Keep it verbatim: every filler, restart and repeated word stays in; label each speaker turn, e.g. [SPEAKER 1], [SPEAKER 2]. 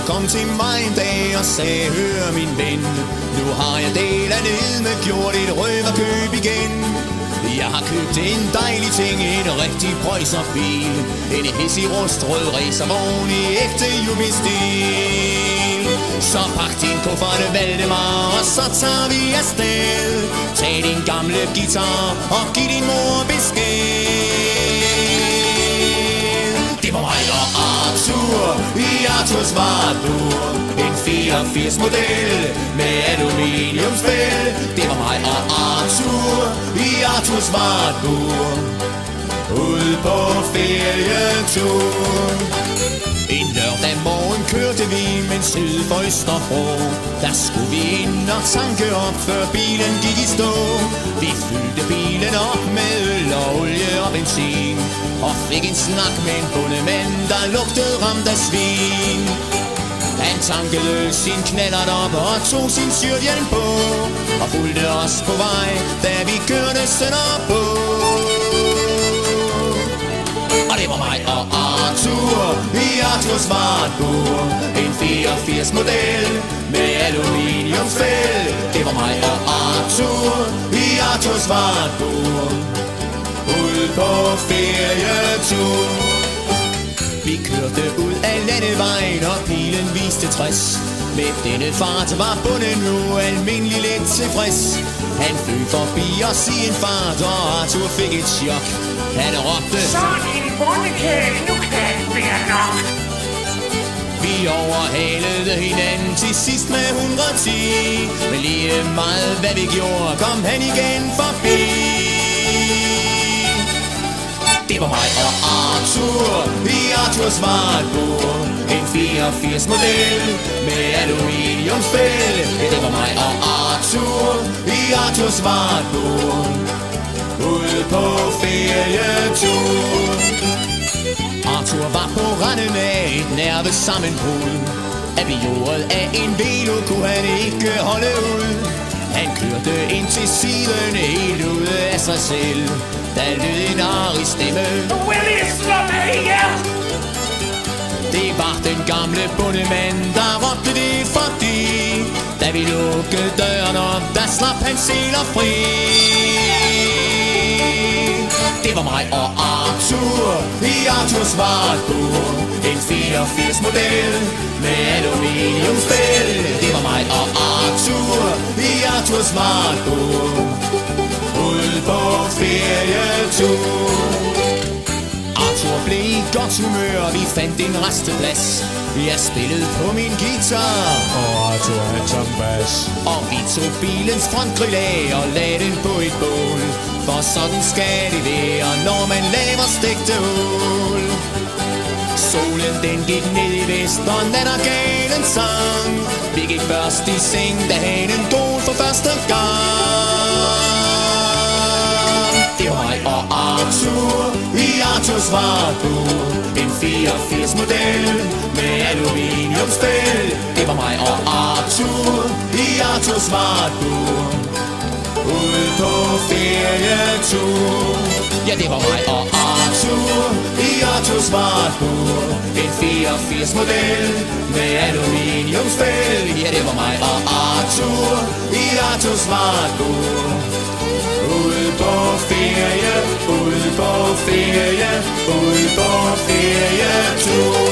[SPEAKER 1] kom til mig en dag og sagde, hør min ven, nu har jeg del af ned gjort et røverkøb igen. Jeg har købt en dejlig ting, en rigtig prøjserbil, en hissig rustrød racervogn i ægte jubilstil. Så pak din kuffert, Valdemar, og så tager vi afsted. Tag din gamle guitar og giv din mor besked. Det var mig og Arthur i Arthurs Vartbur, en fireogfirs model med aluminiumsfæld. Det var mig og Arthur i Arthurs Vartbur, ude på ferietur. En lørdag morgen kørte vi, men syd for Østerbro. Der skulle vi ind og tanke op, før bilen gik i stå. Vi fyldte bilen op med øl og olie og benzin, og fik en snak med en bondemand, der lugtede ramt af svin. Han tankede sin knallert op og tog sin styrthjelm på, og fulgte os på vej, da vi kørte sønderpå. Og det var mig og Arthur i Arthurs Vartbur, en fireogfirs model med aluminiumsfæld. Det var mig og Arthur i Arthurs Vartbur, ude på ferietur. Vi kørte ud af landevejen, og pilen viste tres. Med denne fart var bunden nu almindelig lidt tilfreds. Han fløj forbi os i en fart, og Arthur fik et chok. Han råbte,
[SPEAKER 2] sådan en bondekæle, nu kan det være nok.
[SPEAKER 1] Vi overhalede hinanden til sidst med et hundrede og ti. Men lige meget hvad vi gjorde, kom han igen forbi. Det var mig og Arthur i Arthurs Vartbur, en fireogfirs model med aluminiumsfæld. Det var mig og Arthur i Arthurs Vartbur, ude på ferietur. Arthur var på randen af et nervesammenbrud. Abioret af en velo kunne han ikke holde ud. Han kørte ind til siden helt ude af sig selv. Der lød en arig stemme,
[SPEAKER 2] Nu vil I slå mig ihjel.
[SPEAKER 1] det var den gamle bondemand, der råbte det, fordi da vi lukkede døren op, der slap han seler fri. Det var mig og Arthur i Arthurs Vartbur, en fireogfirs model med aluminiumsfæld. Det var mig og Arthur i Arthurs Vartbur, ude på ferietur. Arthur blev i godt humør, vi fandt en resteplads. Jeg spillede på min guitar,
[SPEAKER 3] og Arthur han som bas.
[SPEAKER 1] og vi tog bilens frontgrill af og lagde den på et bål. For sådan skal det være, når man laver stegte ål. Solen den gik ned i vest, og nattergalen sang. Vi gik først i seng, da hanen gol for første gang. Det var mig og Arthur i Arthurs Vartbur, en fireogfirs model med aluminiumsfæld. Det var mig og Arthur i Arthurs Vartbur, ude på ferietur. Ja, det var mig og Arthur i Arthurs Vartbur, en fireogfirs model med aluminiumsfæld. Ja, det var mig og Arthur i Arthurs Vartbur, ude på ferie, ude på ferie, ude på ferietur.